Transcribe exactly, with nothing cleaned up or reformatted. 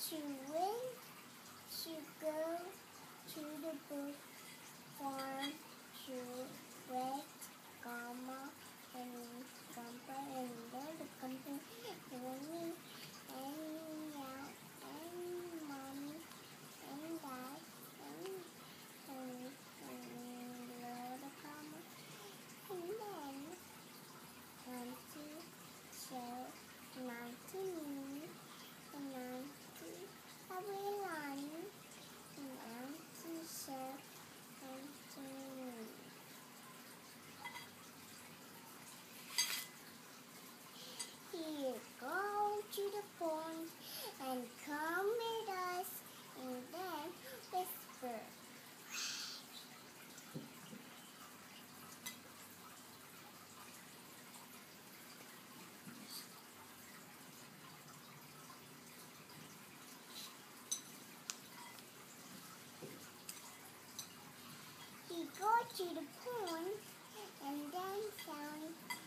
She went to go to the book farm to wait Grandma and Grandpa and the company and and yeah, and Mommy and Dad and and and the Grandma and then Auntie showed Auntie me and Auntie Abilani and Auntie showed Auntie me. Here, go to the pond and come with us, and then whisper. He go to the pond and then found